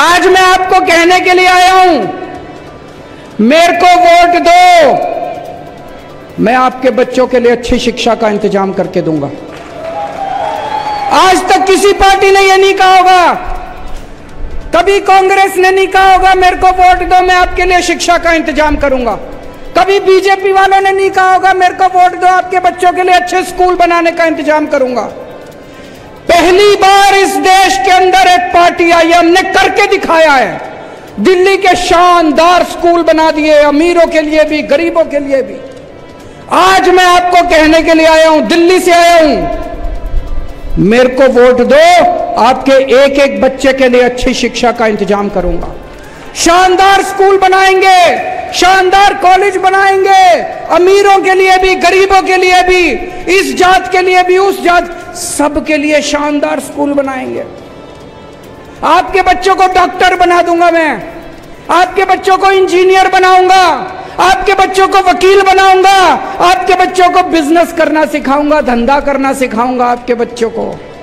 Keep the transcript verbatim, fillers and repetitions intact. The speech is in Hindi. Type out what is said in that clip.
आज मैं आपको कहने के लिए आया हूं, मेरे को वोट दो, मैं आपके बच्चों के लिए अच्छी शिक्षा का इंतजाम करके दूंगा। आज तक किसी पार्टी ने यह नहीं कहा होगा, कभी कांग्रेस ने नहीं कहा होगा मेरे को वोट दो मैं आपके लिए शिक्षा का इंतजाम करूंगा। कभी बीजेपी वालों ने नहीं कहा होगा मेरे को वोट दो आपके बच्चों के लिए अच्छे स्कूल बनाने का इंतजाम करूंगा। पहली बार इस देश के अंदर एक पार्टी आई, हमने करके दिखाया है। दिल्ली के शानदार स्कूल बना दिए, अमीरों के लिए भी गरीबों के लिए भी। आज मैं आपको कहने के लिए आया हूं, दिल्ली से आया हूं, मेरे को वोट दो, आपके एक एक बच्चे के लिए अच्छी शिक्षा का इंतजाम करूंगा। शानदार स्कूल बनाएंगे, शानदार कॉलेज बनाएंगे, अमीरों के लिए भी गरीबों के लिए भी, इस जात के लिए भी उस जात, सबके लिए शानदार स्कूल बनाएंगे। आपके बच्चों को डॉक्टर बना दूंगा मैं, आपके बच्चों को इंजीनियर बनाऊंगा, आपके बच्चों को वकील बनाऊंगा, आपके बच्चों को बिजनेस करना सिखाऊंगा, धंधा करना सिखाऊंगा आपके बच्चों को।